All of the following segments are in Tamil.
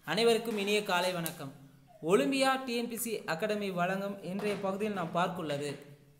அனைவருக்கும் இனிய காலை வணக்கம். ஒலிம்பியா டிஎன்பிசி அகாடமி வழங்கும் இன்றைய பகுதியில் நாம் பார்க்குள்ளது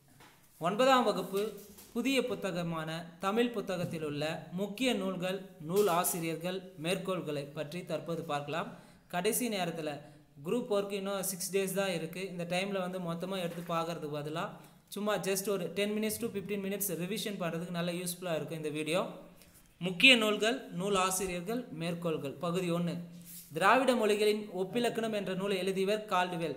9ஆம் வகுப்பு புதிய புத்தகமான தமிழ் புத்தகத்தில் உள்ள முக்கிய நூல்கள், நூல் ஆசிரியர்கள், மேற்கோள்களை பற்றி தற்போது பார்க்கலாம். கடைசி நேரத்தில் குரூப் ஒர்க்கு இன்னும் 6 days தான் இருக்குது. இந்த டைமில் மொத்தமாக எடுத்து பார்க்கறதுக்கு பதிலாக சும்மா ஜஸ்ட் ஒரு 10 minutes to 15 minutes ரிவிஷன் பண்ணுறதுக்கு நல்ல யூஸ்ஃபுல்லாக இருக்கும் இந்த வீடியோ. முக்கிய நூல்கள், நூல் ஆசிரியர்கள், மேற்கோள்கள். பகுதி 1. திராவிட மொழிகளின் ஒப்பிலக்கணம் என்ற நூலை எழுதியவர் கால்டுவெல்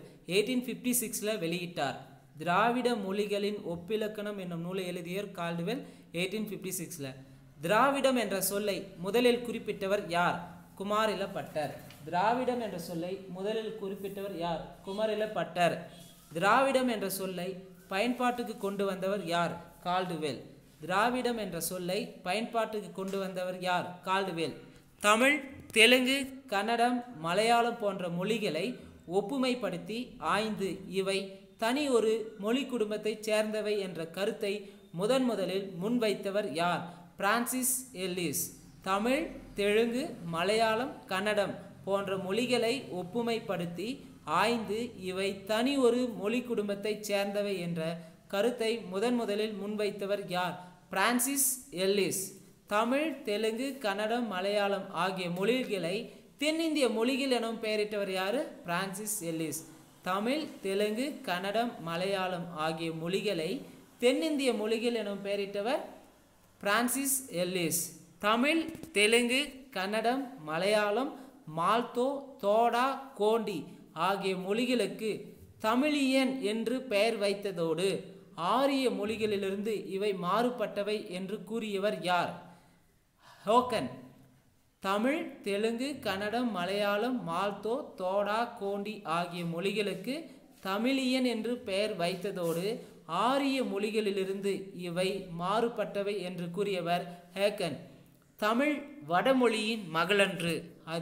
1856 வெளியிட்டார். திராவிட மொழிகளின் ஒப்பிலக்கணம் என்னும் நூலை எழுதியவர் கால்டுவெல் 1856. திராவிடம் என்ற சொல்லை முதலில் குறிப்பிட்டவர் யார்? குமாரிலப்பட்டர். திராவிடம் என்ற சொல்லை முதலில் குறிப்பிட்டவர் யார்? குமாரிலப்பட்டர். திராவிடம் என்ற சொல்லை பயன்பாட்டுக்கு கொண்டு வந்தவர் யார்? கால்டுவெல். திராவிடம் என்ற சொல்லை பயன்பாட்டுக்கு கொண்டு வந்தவர் யார்? கால்டுவெல். தமிழ், தெலுங்கு, கன்னடம், மலையாளம் போன்ற மொழிகளை ஒப்புமைப்படுத்தி ஆய்ந்து இவை தனி ஒரு மொழி குடும்பத்தைச் சேர்ந்தவை என்ற கருத்தை முதலில் முன்வைத்தவர் யார்? Francis Ellis. தமிழ், தெலுங்கு, மலையாளம், கன்னடம் போன்ற மொழிகளை ஒப்புமைப்படுத்தி ஆய்ந்து இவை தனி ஒரு மொழி குடும்பத்தைச் சேர்ந்தவை என்ற கருத்தை முதலில் முன்வைத்தவர் யார்? Francis Ellis. தமிழ், தெலுங்கு, கன்னடம், மலையாளம் ஆகிய மொழிகளை தென்னிந்திய மொழிகள் எனும் பெயரிட்டவர் யார்? Francis Ellis. தமிழ், தெலுங்கு, கன்னடம், மலையாளம் ஆகிய மொழிகளை தென்னிந்திய மொழிகள் எனும் பெயரிட்டவர் பிரான்சிஸ் எல்லிஸ். தமிழ், தெலுங்கு, கன்னடம், மலையாளம், மால்தோ, தோடா, கோண்டி ஆகிய மொழிகளுக்கு தமிழியன் என்று பெயர் வைத்ததோடு ஆரிய மொழிகளிலிருந்து இவை மாறுபட்டவை என்று கூறியவர் யார்? ஹோக்கன். தமிழ், தெலுங்கு, கன்னடம், மலையாளம், மால்தோ, தோடா, கோண்டி ஆகிய மொழிகளுக்கு தமிழியன் என்று பெயர் வைத்ததோடு ஆரிய மொழிகளிலிருந்து இவை மாறுபட்டவை என்று கூறியவர் ஹேக்கன். தமிழ் வடமொழியின் மகளன்று.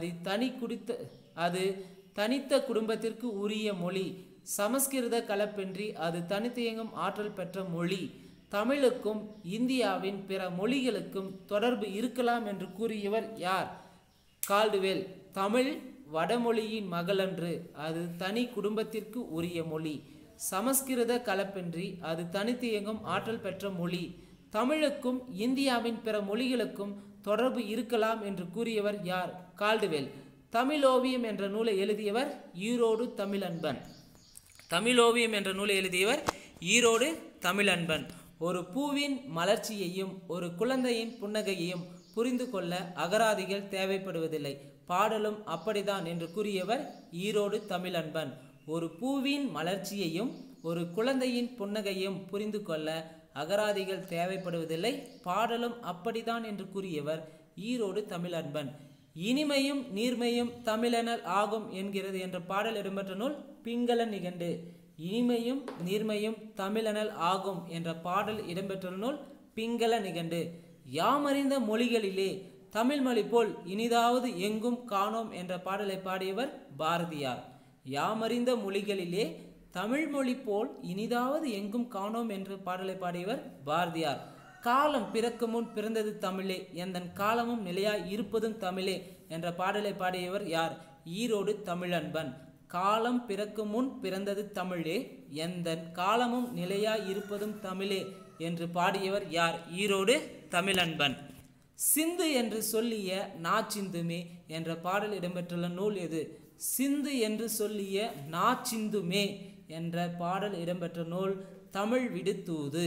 அது தனித்த குடும்பத்திற்கு உரிய மொழி. சமஸ்கிருத கலப்பின்றி அது தனித்து இயங்கும் ஆற்றல் பெற்ற மொழி. தமிழுக்கும் இந்தியாவின் பிற மொழிகளுக்கும் தொடர்பு இருக்கலாம் என்று கூறியவர் யார்? கால்டுவெல். தமிழ் வடமொழியின் மகளன்று. அது தனி குடும்பத்திற்கு உரிய மொழி. சமஸ்கிருத கலப்பின்றி அது தனித்து இயங்கும் ஆற்றல் பெற்ற மொழி. தமிழுக்கும் இந்தியாவின் பிற மொழிகளுக்கும் தொடர்பு இருக்கலாம் என்று கூறியவர் யார்? கால்டுவெல். தமிழோவியம் என்ற நூலை எழுதியவர் ஈரோடு தமிழன்பன். தமிழோவியம் என்ற நூலை எழுதியவர் ஈரோடு தமிழன்பன். ஒரு பூவின் மலர்ச்சியையும் ஒரு குழந்தையின் புன்னகையையும் புரிந்து கொள்ள அகராதிகள் தேவைப்படுவதில்லை. பாடலும் அப்படித்தான் என்று கூறியவர் ஈரோடு தமிழன்பன். ஒரு பூவின் மலர்ச்சியையும் ஒரு குழந்தையின் புன்னகையும் புரிந்து கொள்ள அகராதிகள் தேவைப்படுவதில்லை. பாடலும் அப்படித்தான் என்று கூறியவர் ஈரோடு தமிழன்பன். இனிமையும் நீர்மையும் தமிழெனல் ஆகும் என்கிறது என்ற பாடல் இடம்பெற்ற நூல் பிங்கள நிகண்டு. இனிமையும் நீர்மையும் தமிழெனல் ஆகும் என்ற பாடல் இடம்பெற்ற நூல் பிங்கள நிகண்டு. யாமறிந்த மொழிகளிலே தமிழ் மொழி போல் இனிதாவது எங்கும் காணோம் என்ற பாடலை பாடியவர் பாரதியார். யாமறிந்த மொழிகளிலே தமிழ் மொழி போல் இனிதாவது எங்கும் காணோம் என்ற பாடலை பாடியவர் பாரதியார். காலம் பிறக்கும் முன் பிறந்தது தமிழே, எந்தன் காலமும் நிலையாய் இருப்பதும் தமிழே என்ற பாடலை பாடியவர் யார்? ஈரோடு தமிழன்பன். காலம் பிறக்கும் முன் பிறந்தது தமிழே, எந்தன் காலமும் நிலையாய் இருப்பதும் தமிழே என்று பாடியவர் யார்? ஈரோடு தமிழன்பன். சிந்து என்று சொல்லிய நாச்சிந்துமே என்ற பாடல் இடம்பெற்றுள்ள நூல் எது? சிந்து என்று சொல்லிய நாச்சிந்துமே என்ற பாடல் இடம்பெற்ற நூல் தமிழ் விடுதூது.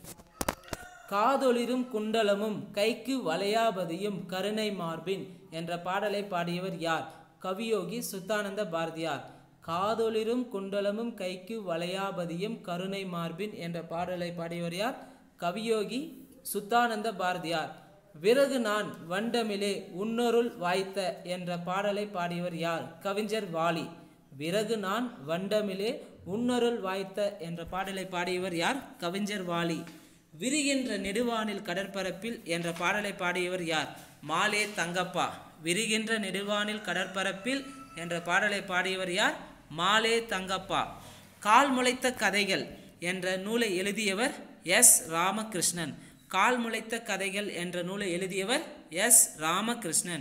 காதொளிரும் குண்டலமும் கைக்கு வளையாபதியும் கருணை மார்பின் என்ற பாடலை பாடியவர் யார்? கவியோகி சுத்தானந்த பாரதியார். காதொளிரும் குண்டலமும் கைக்கு வளையாபதியும் கருணை மார்பின் என்ற பாடலை பாடியவர் யார்? கவியோகி சுத்தானந்த பாரதியார். விறகு நான் வண்டமிலே உன்னொருள் வாய்த்த என்ற பாடலை பாடியவர் யார்? கவிஞர் வாலி. விறகு நான் வண்டமிலே உன்னொருள் வாய்த்த என்ற பாடலை பாடியவர் யார்? கவிஞர் வாலி. விரிகின்ற நெடுவானில் கடற்பரப்பில் என்ற பாடலை பாடியவர் யார்? மாலே தங்கப்பா. விரிகின்ற நெடுவானில் கடற்பரப்பில் என்ற பாடலை பாடியவர் யார்? மாலே தங்கப்பா. கால் முளைத்த கதைகள் என்ற நூலை எழுதியவர் எஸ் ராமகிருஷ்ணன். கால் முளைத்த கதைகள் என்ற நூலை எழுதியவர் எஸ் ராமகிருஷ்ணன்.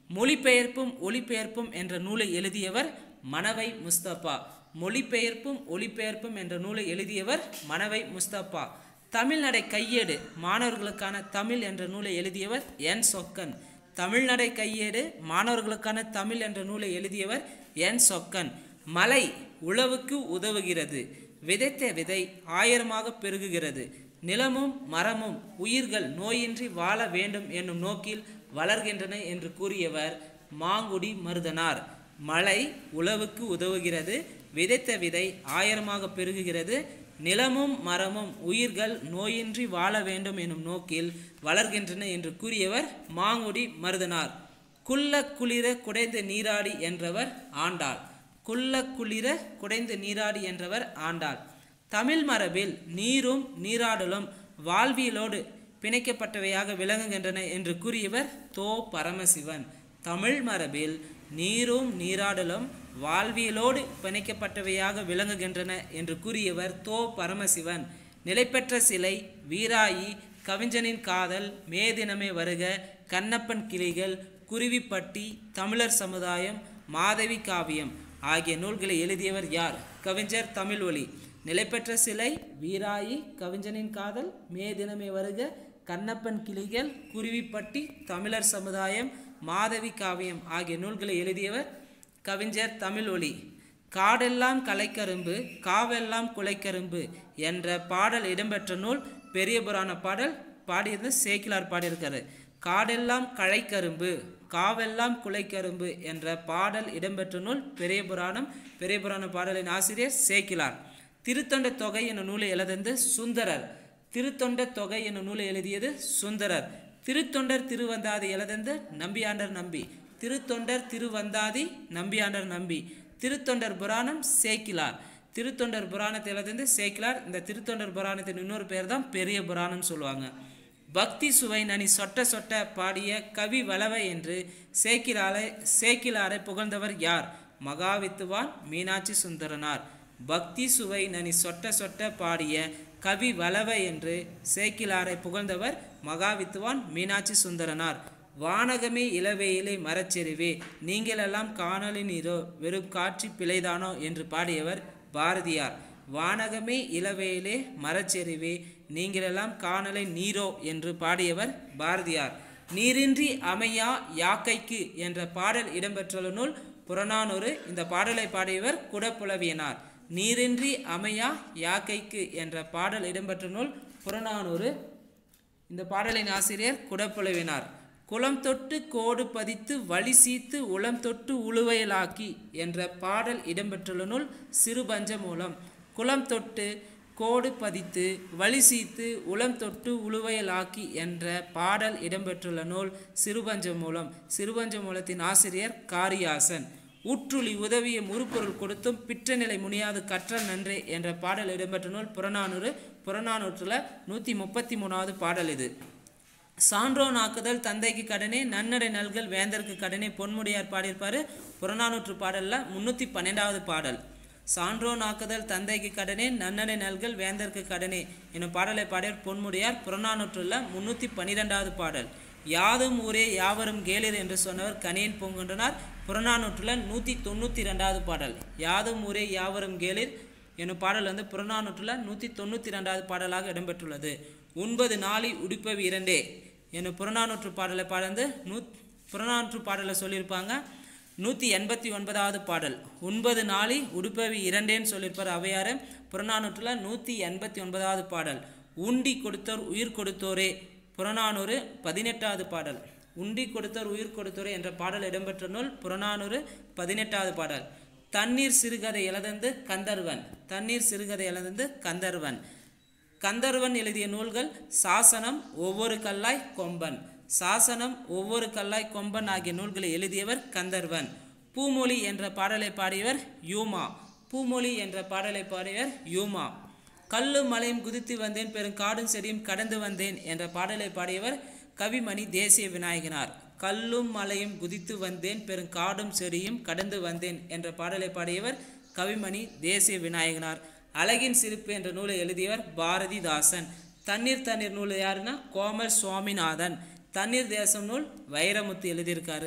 மொழிபெயர்ப்பும் ஒளிபெயர்ப்பும் என்ற நூலை எழுதியவர் மனவை முஸ்தபா. மொழிபெயர்ப்பும் ஒளிபெயர்ப்பும் என்ற நூலை எழுதியவர் மனவை முஸ்தபா. தமிழ்நடை கையேடு மாணவர்களுக்கான தமிழ் என்ற நூலை எழுதியவர் என் சொக்கன். தமிழ்நடை கையேடு மாணவர்களுக்கான தமிழ் என்ற நூலை எழுதியவர் என் சொக்கன். மலை உழவுக்கு உதவுகிறது, விதைத்த விதை ஆயிரமாக பெருகுகிறது, நிலமும் மரமும் உயிர்கள் நோயின்றி வாழ வேண்டும் என்னும் நோக்கில் வளர்கின்றன என்று கூறியவர் மாங்குடி மருதனார். மழை உழவுக்கு உதவுகிறது, விதைத்த விதை ஆயிரமாக பெருகுகிறது, நிலமும் மரமும் உயிர்கள் நோயின்றி வாழ வேண்டும் எனும் நோக்கில் வளர்கின்றன என்று கூறியவர் மாங்குடி மருதனார். குள்ள குளிர குடைந்து நீராடி என்றவர் ஆண்டாள். குள்ள குளிர குடைந்து நீராடி என்றவர் ஆண்டாள். தமிழ் மரபில் நீரும் நீராடலும் வாழ்வியலோடு பிணைக்கப்பட்டவையாக விளங்குகின்றன என்று கூறியவர் தோ பரமசிவன். தமிழ் மரபில் நீரும் நீராடலும் வாழ்வியலோடு பிணைக்கப்பட்டவையாக விளங்குகின்றன என்று கூறியவர் தோ பரமசிவன். நிலைபெற்ற சிலை, வீராயி, கவிஞனின் காதல், மேதினமே வருக, கண்ணப்பன் கிளிகள், குருவிப்பட்டி, தமிழர் சமுதாயம், மாதவி காவியம் ஆகிய நூல்களை எழுதியவர் யார்? கவிஞர் தமிழ்வழி. நிலைபெற்ற சிலை, வீராயி, கவிஞனின் காதல், மேதினமே வருக, கண்ணப்பன் கிளிகள், குருவிப்பட்டி, தமிழர் சமுதாயம், மாதவி காவியம் ஆகிய நூல்களை எழுதியவர் கவிஞர் தமிழ்வழி. காடெல்லாம் கலைக்கரும்பு, காவெல்லாம் குலைக்கரும்பு என்ற பாடல் இடம்பெற்ற நூல் பெரிய புராண பாடல். பாடியது சேக்கிலார் பாடியிருக்காரு. காடெல்லாம் கழைக்கரும்பு, காவெல்லாம் குலைக்கரும்பு என்ற பாடல் இடம்பெற்ற நூல் பெரிய புராணம். பெரிய புராண பாடலின் ஆசிரியர் சேக்கிலார். திருத்தொண்ட தொகை என்னும் நூலை எழுதியது சுந்தரர். திருத்தொண்ட தொகை என்னும் நூலை எழுதியது சுந்தரர். திருத்தொண்டர் திருவந்தாதி எழுதியது நம்பியாண்டர் நம்பி. திருத்தொண்டர் திருவந்தாதி நம்பியாண்டர் நம்பி. திருத்தொண்டர் புராணம் சேக்கிலார். திருத்தொண்டர் புராணத்தை எழுதியது சேக்கிலார். இந்த திருத்தொண்டர் புராணத்தின் இன்னொரு பேர் தான் பெரிய புராணம்னு சொல்லுவாங்க. பக்தி சுவை நனி சொட்ட சொட்ட பாடிய கவி வளவை என்று சேக்கிலாரை புகழ்ந்தவர் யார்? மகாவித்துவான் மீனாட்சி சுந்தரனார். பக்தி சுவை நனி சொட்ட சொட்ட பாடிய கவி வளவை என்று சேக்கிலாரை புகழ்ந்தவர் மகாவித்துவான் மீனாட்சி சுந்தரனார். வானகமே இளவேயிலே மரச்செறிவே, நீங்களெல்லாம் காணலி நீரோ, வெறும் காட்சி பிழைதானோ என்று பாடியவர் பாரதியார். வானகமே இளவேயிலே மரச்செறிவே, நீங்களெல்லாம் காணலை நீரோ என்று பாடியவர் பாரதியார். நீரின்றி அமையா யாக்கைக்கு என்ற பாடல் இடம்பெற்றுள்ள நூல் புறநானூறு. இந்த பாடலை பாடியவர் குடப்புலவியனார். நீரின்றி அமையா யாக்கைக்கு என்ற பாடல் இடம்பெற்ற நூல் புறநானூறு. இந்த பாடலின் ஆசிரியர் குடப்புலவினார். குளம் தொட்டு கோடு பதித்து வழி சீத்து உளம் தொட்டு உழுவையலாக்கி என்ற பாடல் இடம்பெற்றுள்ள நூல் சிறுபஞ்ச மூலம். குளம் தொட்டு கோடு பதித்து வழி சீத்து உளம் தொட்டு உழுவையலாக்கி என்ற பாடல் இடம்பெற்றுள்ள நூல் சிறுபஞ்ச மூலம். சிறுபஞ்ச மூலத்தின் ஆசிரியர் காரியாசன். ஊற்றுளி உதவிய முறுப்பொருள் கொடுத்தும் பிற்ற நிலை முனியாது கற்றல் நன்றே என்ற பாடல் இடம்பெற்ற நூல் புறநானூறு. புறநானூற்றில் 133வது பாடல் இது. சான்றோன் ஆக்குதல் தந்தைக்கு கடனே, நன்னடை நல்கல் வேந்தருக்கு கடனே பொன்முடியார் பாடியிருப்பார். புறநானூற்று பாடலில் 312வது பாடல். சான்றோன் ஆக்குதல் தந்தைக்கு கடனே, நன்னடை நல்கல் வேந்தருக்கு கடனே என்னும் பாடலை பாடியவர் பொன்முடியார். புறநானூற்றில் 312வது பாடல். யாதும் ஊரே யாவரும் கேளிர் என்று சொன்னவர் கணியன் பூங்குன்றனார். புறநானூற்றில் 192வது பாடல். யாதும் ஊரே யாவரும் கேளிர் என்னும் பாடல் புறநானூற்றில் 192வது பாடலாக இடம்பெற்றுள்ளது. 9 நாளி உடுப்பவி இரண்டே என்னும் புறநானூற்று பாடலை பாடந்து புறநானூற்று பாடலை சொல்லியிருப்பாங்க. 189வது பாடல். 9 நாளி உடுப்பவி இரண்டேன்னு சொல்லியிருப்பார் அவையார். புறநானூற்றில் 189வது பாடல். உண்டி கொடுத்தோர் உயிர் கொடுத்தோரே புறநானூறு 18வது பாடல். உண்டி கொடுத்தோர் உயிர் கொடுத்தோரே என்ற பாடல் இடம்பெற்ற நூல் புறநானூறு 18வது பாடல். தண்ணீர் சிறுகதை எழுதந்து கந்தர்வன். தண்ணீர் சிறுகதை எழுதந்து கந்தர்வன். கந்தர்வன் எழுதிய நூல்கள் சாசனம், ஒவ்வொரு கல்லாய் கொம்பன். சாசனம், ஒவ்வொரு கல்லாய் கொம்பன் ஆகிய நூல்களை எழுதியவர் கந்தர்வன். பூமொழி என்ற பாடலை பாடியவர் யூமா. பூமொழி என்ற பாடலை பாடியவர் யூமா. கல்லும் மலையும் குதித்து வந்தேன், பெரும் காடும் செடியும் கடந்து வந்தேன் என்ற பாடலை பாடியவர் கவிமணி தேசிய விநாயகனார். கல்லும் மலையும் குதித்து வந்தேன், பெரும் காடும் செடியும் கடந்து வந்தேன் என்ற பாடலை பாடியவர் கவிமணி தேசிய விநாயகனார். அழகின் சிரிப்பு என்ற நூலை எழுதியவர் பாரதிதாசன். தண்ணீர் நூல் யாருன்னா கோமல் சுவாமிநாதன். தண்ணீர் தேசம் நூல் வைரமுத்து எழுதியிருக்காரு.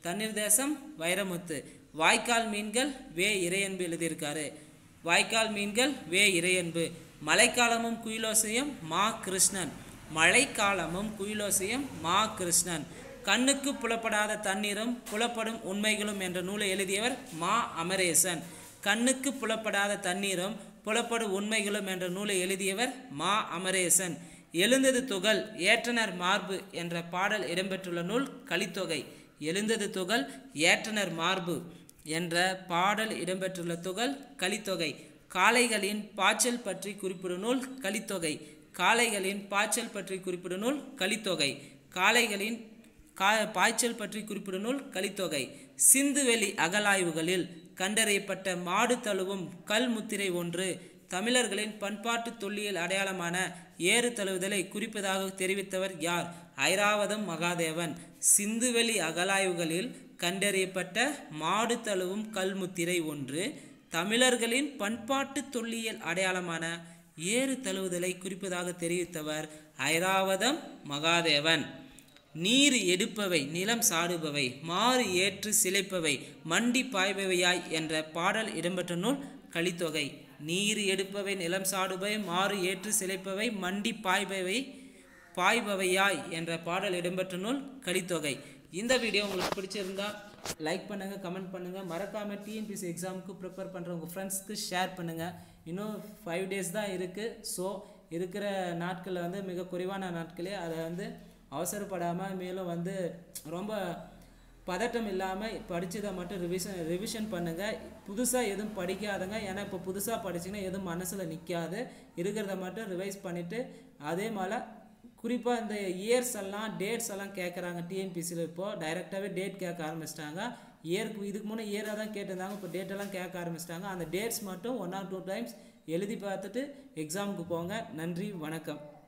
தண்ணீர் தேசம் வைரமுத்து. வாய்க்கால் மீன்கள் வே இறையன்பு எழுதியிருக்காரு. வாய்க்கால் மீன்கள் வே இறையன்பு. மழைக்காலமும் குயிலோசையும் மா கிருஷ்ணன். மழைக்காலமும் குயிலோசையும் மா கிருஷ்ணன். கண்ணுக்கு புலப்படாத தண்ணீரும் புலப்படும் உண்மைகளும் என்ற நூலை எழுதியவர் மா அமரேசன். கண்ணுக்கு புலப்படாத தண்ணீரும் புலப்படும் உண்மைகளும் என்ற நூலை எழுதியவர் மா அமரேசன். எழுந்தது துகள் ஏற்றனர் மார்பு என்ற பாடல் இடம்பெற்றுள்ள நூல் கலித்தொகை. எழுந்தது துகள் ஏற்றனர் மார்பு என்ற பாடல் இடம்பெற்றுள்ள துகள் கலித்தொகை. காளைகளின் பாய்ச்சல் பற்றி குறிப்பிடும் நூல் கலித்தொகை. காளைகளின் பாய்ச்சல் பற்றி குறிப்பிடும் நூல் கலித்தொகை. காளைகளின் பாய்ச்சல் பற்றி குறிப்பிடும் நூல் கலித்தொகை. சிந்துவெளி அகலாய்வுகளில் கண்டறியப்பட்ட மாடு தழுவும் கல் முத்திரை ஒன்று தமிழர்களின் பண்பாட்டு தொல்லியல் அடையாளமான ஏறு தழுவுதலை குறிப்பதாக தெரிவித்தவர் யார்? ஐராவதம் மகாதேவன். சிந்துவெளி அகலாய்வுகளில் கண்டறியப்பட்ட மாடு தழுவும் கல்முத்திரை ஒன்று தமிழர்களின் பண்பாட்டு தொல்லியல் அடையாளமான ஏறு தழுவுதலை குறிப்பதாக தெரிவித்தவர் ஐராவதம் மகாதேவன். நீர் எடுப்பவை நிலம் சாடுபவை மாறு ஏற்று சிலைப்பவை மண்டி பாய்பவையாய் என்ற பாடல் இடம்பெற்ற நூல் கலித்தொகை. நீர் எடுப்பவை நிலம் சாடுபவை மாறு ஏற்று சிலைப்பவை மண்டி பாய்பவையாய் என்ற பாடல் இடம்பெற்ற நூல் கலித்தொகை. இந்த வீடியோ உங்களுக்கு பிடிச்சிருந்தா லைக் பண்ணுங்கள், கமெண்ட் பண்ணுங்கள். மறக்காமல் டிஎன்பிஎஸ்சி எக்ஸாமுக்கு ப்ரிப்பேர் பண்ணுற உங்கள் ஃப்ரெண்ட்ஸ்க்கு ஷேர் பண்ணுங்கள். இன்னும் 5 days தான் இருக்குது. ஸோ இருக்கிற நாட்களில் வந்து மிக குறைவான நாட்களே அதை வந்து அவசரப்படாமல் மேலும் வந்து ரொம்ப பதட்டம் இல்லாமல் படித்ததை மட்டும் ரிவிஷன் பண்ணுங்கள். புதுசாக எதுவும் படிக்காதங்க. ஏன்னா இப்போ புதுசாக படிச்சிங்கன்னா எதுவும் மனசில் நிற்காது. இருக்கிறத மட்டும் ரிவைஸ் பண்ணிவிட்டு அதே மாதிரி குறிப்பாக இந்த இயர்ஸ் எல்லாம் டேட்ஸ் எல்லாம் கேட்குறாங்க. டிஎன்பிசியில் இப்போது டைரெக்டாகவே டேட் கேட்க ஆரம்பிச்சிட்டாங்க. இயருக்கு இதுக்கு முன்னே இயராக தான் கேட்டிருந்தாங்க, இப்போ டேட்டெல்லாம் கேட்க ஆரம்பிச்சிட்டாங்க. அந்த டேட்ஸ் மட்டும் 1 or 2 times எழுதி பார்த்துட்டு எக்ஸாமுக்கு போங்க. நன்றி, வணக்கம்.